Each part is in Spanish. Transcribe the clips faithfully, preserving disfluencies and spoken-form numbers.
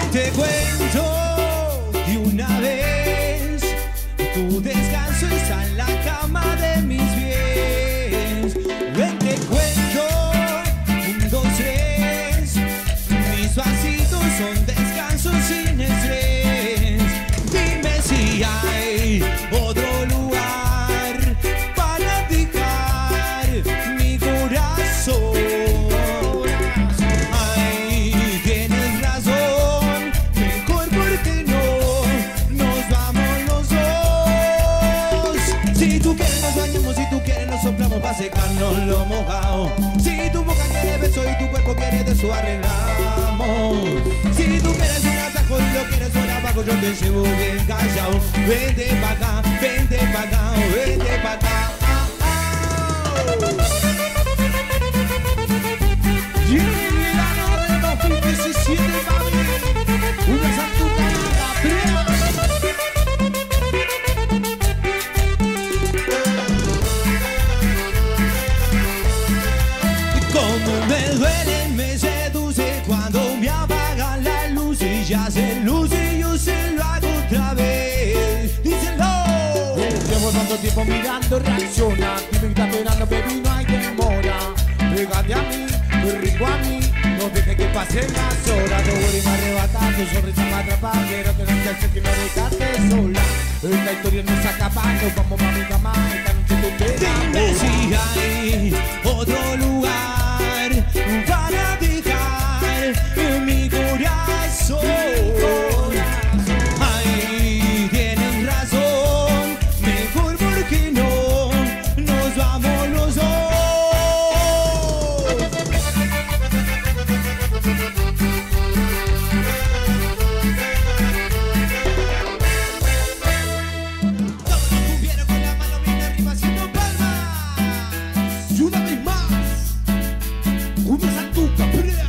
Te cuento de una vez, tu descanso está en la cama de mis pies. Ven, te cuento, un, dos, tres, mis pasitos son descansos sin estrés. Dime si hay otro lugar para dedicar mi corazón. Ay, tienes razón, mejor porque no nos vamos los dos. Si tú quieres nos bañamos, si tú quieres nos soplamos para secarnos lo mojado. Si tu boca quiere beso y tu cuerpo quiere de eso arreglamos. Si tú quieres un atajo y lo quieres por abajo, yo te llevo bien callado. Vente pa' acá, vente pa' acá, vente pa' acá. Y en el verano de dos mil diecisiete, mami, una santuca como me duele, me seduce cuando me apagan la luz y ya se luce y yo se lo hago otra vez. Díselo. Llevo tanto tiempo mirando, reacciona. Dime que está esperando, baby, no hay demora. Pégate a mí, muy rico a mí. No dejes que pasen las horas. Tu body me arrebata, tu sonrisa me atrapa. Quiero tenerte al que me dejaste sola. Esta historia no está acabando. Vamos, mami, mamá, esta noche tú te Dime si hay otro lugar para dejar mi corazón. Ay, tienes razón, mejor porque no nos vamos los dos. Todos los cumbieros con la mano bien arriba haciendo palmas. Y una vez más, una santuca.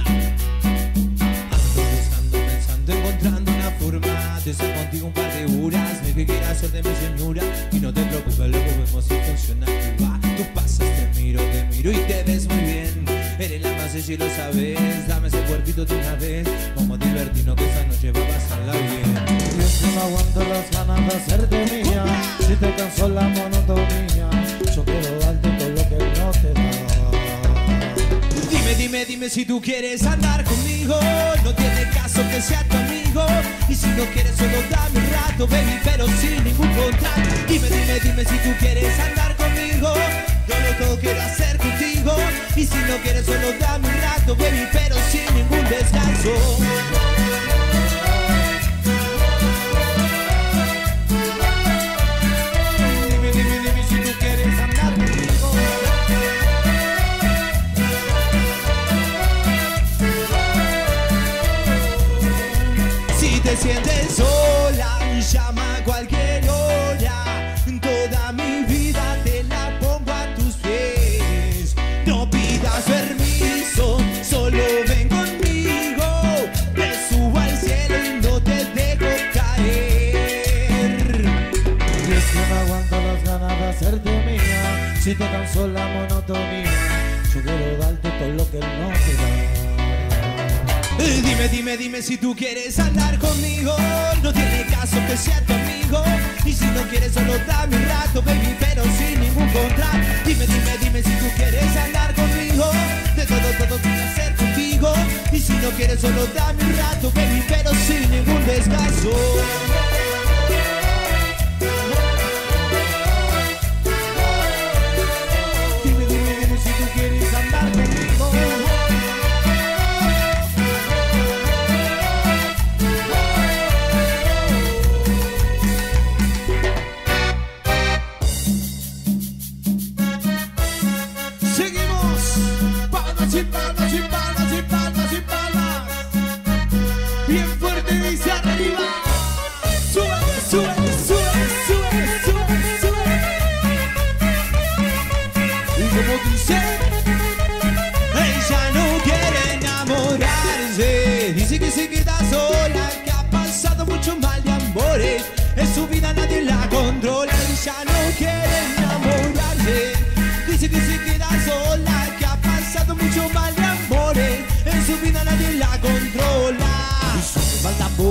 Ando buscando, pensando, encontrando una forma de estar contigo un par de horas. Me que quieras ser de mi señora. Y no te preocupes, luego vemos si funciona. Tú va, tú pasas, te miro, te miro y te ves muy bien. Eres la más y lo sabes. Dame ese cuerpito de una vez. Vamos a divertirnos que esta noche va a pasarla bien. Yo es que no aguanto las ganas de hacerte mía. Si te cansó la monotonía, yo quiero darte todo lo que no te da. Dime, dime, dime si tú quieres andar conmigo. No tiene caso que sea tu amigo. Y si no quieres solo dame un rato, baby, pero sin ningún contrato. Dime, dime, dime si tú quieres andar conmigo. Yo lo todo quiero hacer contigo. Y si no quieres solo dame un rato, baby, pero sin ningún descanso. Dime, dime, dime si tú quieres andar conmigo. Si te sientes sola, llama a cualquier hora. Toda mi vida te la pongo a tus pies. No pidas permiso, solo ven conmigo. Te subo al cielo y no te dejo caer. Y es que no aguanto las ganas de hacerte mía. Si te cansó la monotonía, yo quiero darte todo lo que no te da. Dime, dime, dime si tú quieres andar conmigo. No tiene caso que sea tu amigo. Y si no quieres solo dame un rato, baby, pero sin ningún contrato. Dime, dime, dime si tú quieres andar conmigo. De todo, todo quiero hacer contigo. Y si no quieres solo dame un rato, baby, pero sin ningún descanso. Dime, dime, dime si tú quieres andar conmigo. Sin palmas, sin palmas, sin palmas, sin palmas. Bien fuerte dice arriba.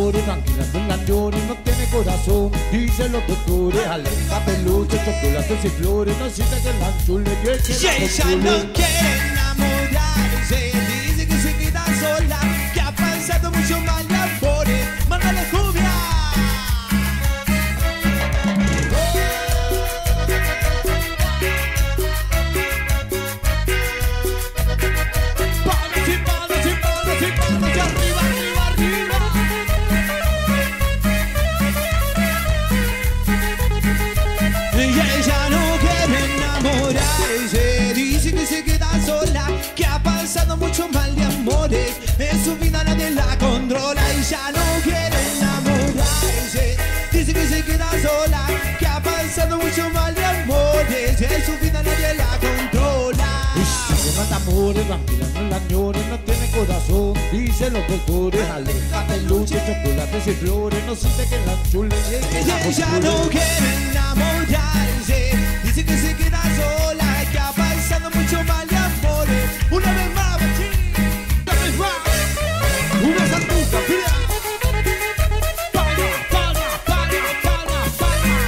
amores, tranquila, no llores, no tiene corazón. Dicen los doctores, alerta, peluche, chocolates y flores. No siente que la chule y el que Y ella no quiere enamorarse, dice que se queda sola, que ha pasado mucho mal de amores. Mándale cumbia. Palmas y palmas y palmas y palmas y arriba, arriba, arriba. Y ella no quiere enamorarse, dice que se queda sola, que ha pasado mucho mal de amores, en su vida nadie la controla. Ella no quiere enamorarse, dice que se queda sola, que ha pasado mucho mal de amores, en su vida nadie la controla. se manda amores, tranquila, no la llores, no tiene corazón. Dicen los doctores, alerta, peluche, chocolates y flores. No siente que la chule y el que la Ella no quiere enamorarse, dice que se queda sola, que ha pasado mucho mal de amores. Una vez más, una vez más, una santuca, mira. Palma, palma, palma, palma, palma.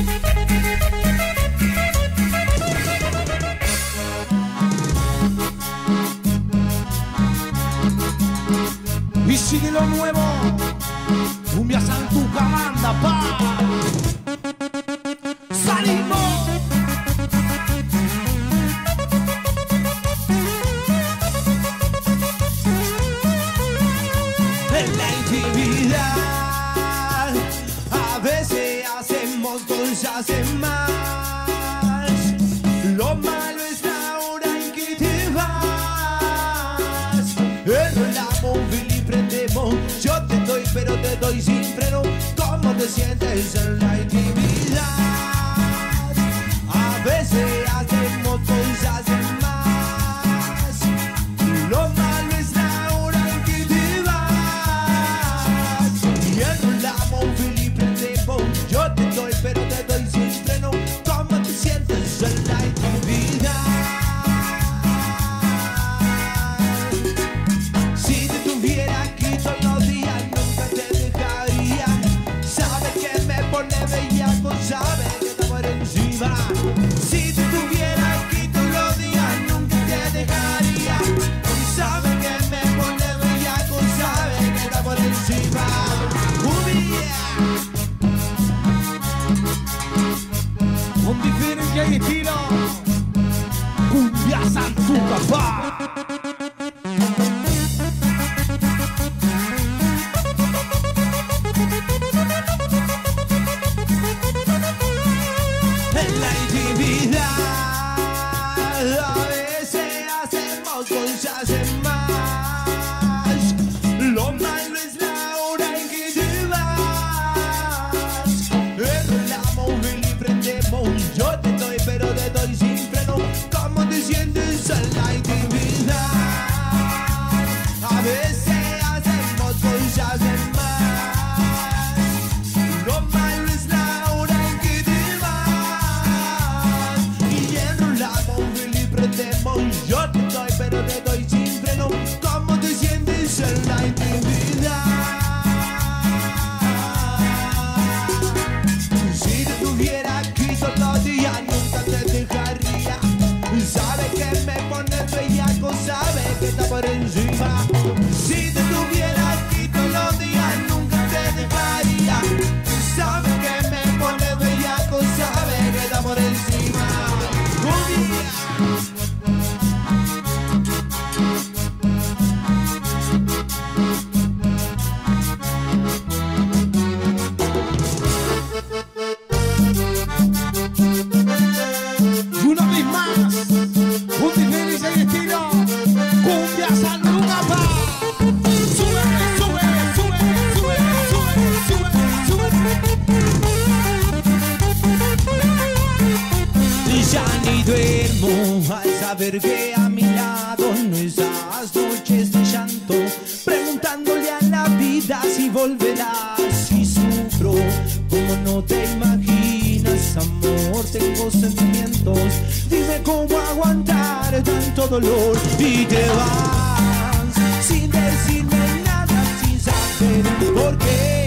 Y sigue lo nuevo, cumbia santuca, manda pa. ¡Salimos! En la intimidad a veces hacemos cosas de más. Lo malo es la hora en que te vas. En la móvil y prendemos, yo te doy pero te doy sin freno. ¿Cómo te sientes en la intimidad? A veces hacemos cosas de más. Lo malo es la hora en que te vas. Y la móvil y prendemos, yo te doy pero te doy sin freno. ¿Cómo te sientes en la intimidad? Si te tuviera aquí todos los días nunca te dejaría. Sabe que me pone bellaco, sabe que está por encima. Si te tuviera aquí todos los días nunca te dejaría. Sabe que me pone bellaco, sabe que está por encima. Con diferencia y estilo, cumbia santuca, pa. En la intimidad a veces hacemos cosas de más. Lo malo es la hora en que te vas. En la móvil y prendemos, yo te doy pero te doy sin freno. ¿Cómo te sientes en la intimidad? A veces hacemos cosas de más. Lo malo es la hora en que te vas. Y en la móvil y prendemos, yo te doy pero te doy sin freno. ¿Cómo te sientes en la intimidad? Si te tuviera aquí todos los días nunca te dejaría. Sabe que me pone bellaco, sabe que está por encima. Si te tuviera aquí todos los días nunca te dejaría. Sabe que me pone bellaco, sabe que está por encima. Cumbia. Y una vez más, con diferencia y estilo, cumbia santuca, pa. Sube, sube, sube, sube, sube, sube, sube. Y ya ni duermo al saber que a mi lado no estás, noches de llanto, preguntándole a la vida si volverás. Y sufro como no te imaginas, amor, tengo sentimientos. Dime cómo aguantar tanto dolor. Y te vas sin decirme nada, sin saber por qué.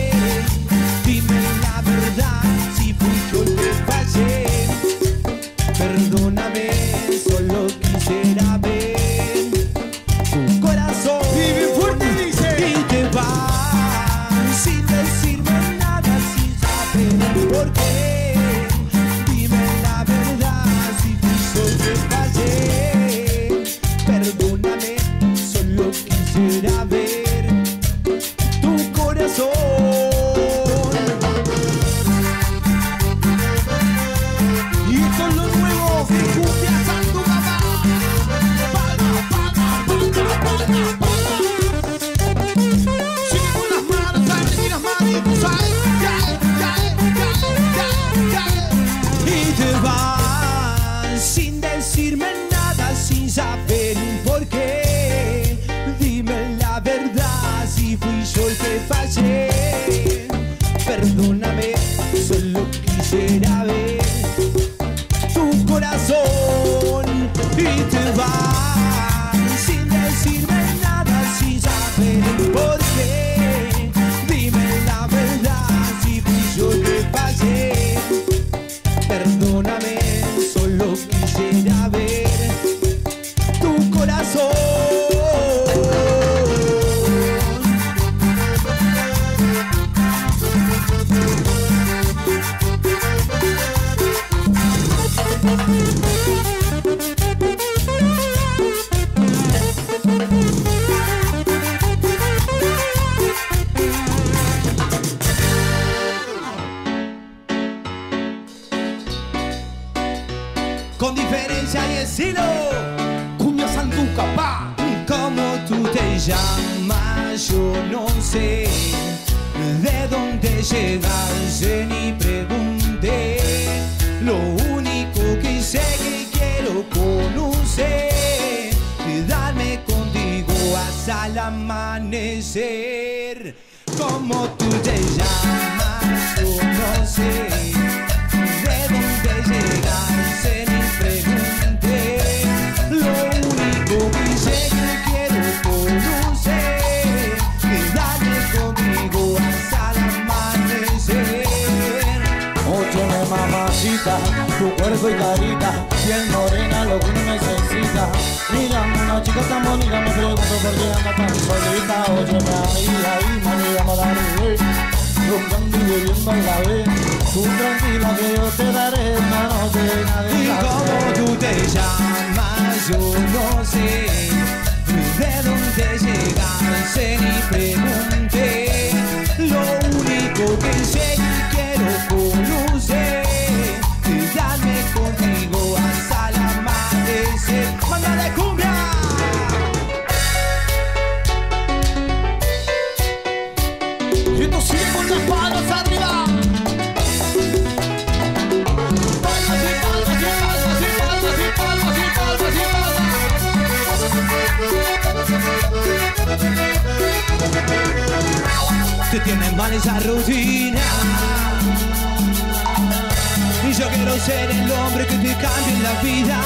quisiera ver tu corazón. Y esto es lo nuevo de Cumbia Santo Papá. Palma, palma, palma, palma, palma. Sigue con las manos, ¿sabes? Y las manitos, ¿sabes? Cae, cae, cae, cae, cae. Y te vas sin decirme nada, sin saber por qué. Dime la verdad, si fui yo el que fallé. Perdóname, solo quisiera ver tu corazón. Y te vas sin decirme nada, sin saber por qué. Dime la verdad, si fui yo el que fallé. Perdóname, solo quisiera ver tu corazón. Con diferencia y estilo, Cumbia Santuca, pa. Como tú te llamas, yo no sé. De dónde llegaste ni pregunté. Lo único que sé que quiero conocer, quedarme contigo hasta el amanecer. Como tú te llamas, yo no sé. De dónde llegaste ni pregunté. Lo único que sé que quiero conocer, quedarme contigo hasta el amanecer. Óyeme mamacita, tu cuerpo y carita, piel morena, lo que uno necesita. Mira, una chica tan bonita, me pregunto por qué anda tan solita. Óyeme ahí, ahí, mami, vamos a darle. Roncando y bebiendo a la vez. Tú tranquila que yo te daré una noche llena de Y placer. como tú te llamas, yo no sé. De dónde llegaste ni pregunté. Lo único que sé que quiero conocer, quedarme contigo hasta el amanecer. ¡Mándale cumbia! Y esto sigue con las palmas arriba. Palmas y palmas y palmas y palmas y palmas y palmas y palmas. Te tienen mal esa rutina, y yo quiero ser el hombre que te cambie la vida.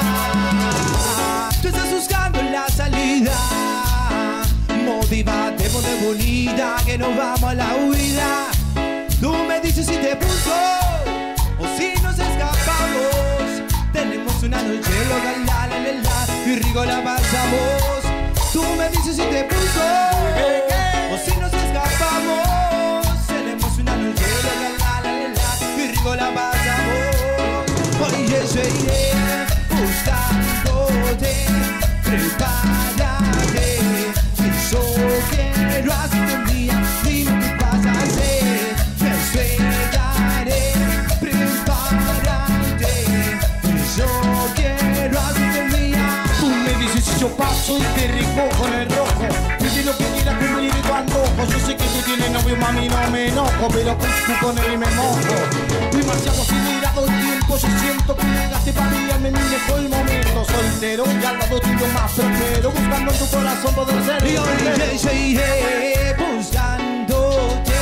Tú estás buscando la salida. Motívate, ponte bonita, que nos vamos a la huida. Tú me dices si te puso o si nos escapamos. Tenemos una noche loca, la la la la, y rico la pasamos. Tú me dices si te puso o si nos escapamos. Tenemos una noche loca, la la la la, y rico la pasamos. Oye, yo iré buscándote, prepárate. Yo quiero hacerte mía, dime qué vas a hacer. Me esperaré, prepárate. Yo quiero hacerte mía. Tú me dices si yo paso y te recojo en el rojo. Pide lo que quieras cumplir tu antojo. Yo sé que tú tienes novio, mami, no me enojo, pero tú con él me mojo. Demasiado acelerado el tiempo, yo siento que llegaste para mí, me mire el momento. Soltero y al lado tuyo más prospero, buscando en tu corazón poder ser. Y hoy yo iré buscándote,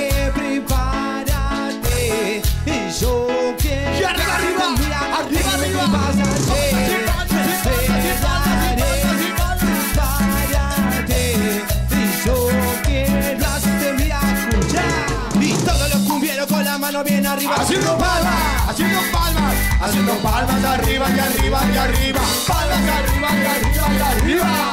prepárate. Y yo quiero. Y arriba, arriba, mira, arriba, dime arriba. qué vas a hacer. Me esperaré, prepárate. Y yo quiero hacerte mira, escucha. Y todos los cumbieros con la mano bien arriba. Haciendo palmas, haciendo palmas, haciendo palmas arriba y arriba y arriba. Palmas arriba y arriba y arriba.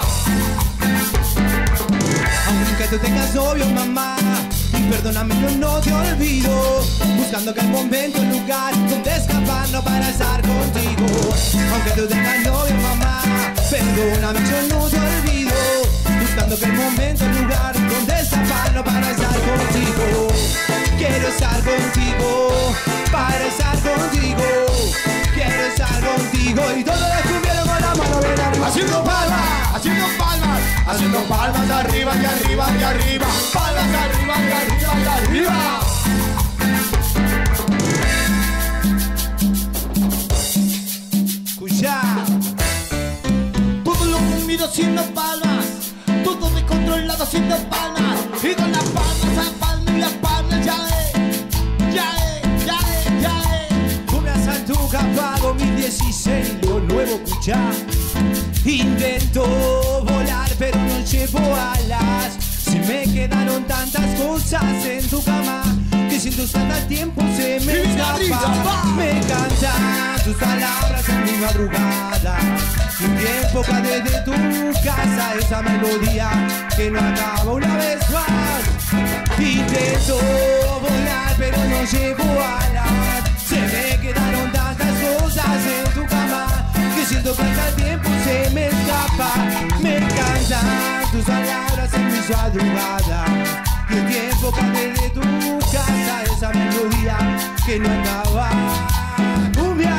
Aunque tú tengas novio, mamá, perdóname, yo no te olvido. Buscando aquel momento, el lugar donde escapando para estar contigo. Aunque tú tengas novio, mamá, perdóname, yo no te olvido. esperando que el momento, el lugar donde escaparlo para estar contigo. Quiero estar contigo, para estar contigo. Quiero estar contigo y todos descubrieron con la mano bien arriba. Haciendo palmas, haciendo palmas, haciendo palmas arriba y arriba y arriba. Palmas arriba y arriba y arriba. Escucha. Todo lo conmigo haciendo palmas, todo descontrolado haciendo palmas. Y con las palmas a palmas y las palmas ya es, ya es, ya es, ya es. Cumbia Santucapá dos mil dieciséis, lo nuevo escucha. Intento volar pero no llevo alas. Se me quedaron tantas cosas en tu cama que sin tu santa el tiempo se me escapa. Me encantan tus palabras en mi madrugada. Un tiempo cae desde tu casa esa melodía que no acaba una vez más. Intento volar pero no llevo alas. Se me quedaron tantas cosas en tu cama que siento que hasta el tiempo se me escapa. Me encantan tus palabras en mi madrugada. Y el tiempo cae desde tu casa esa melodía que no acaba. Cumbia.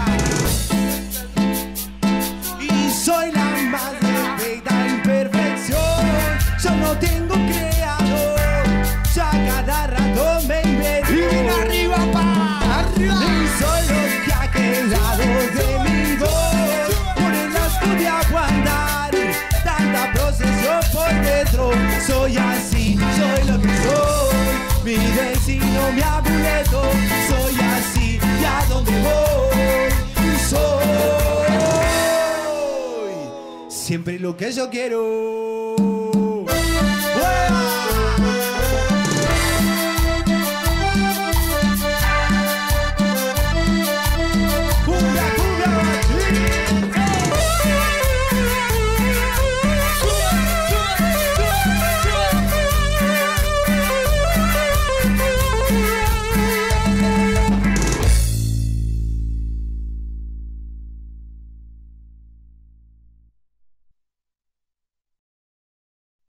Y soy la más perfecta imperfección. Yo no tengo creador. Ya cada rato me invento. Y ven arriba, pa, arriba. Y soy lo que ha quedado de mi voz. Por el asco de aguantar tanta procesión por dentro. Soy así, soy lo que soy. Mi destino, mi amuleto. Soy así, y a donde voy. Soy siempre lo que yo quiero.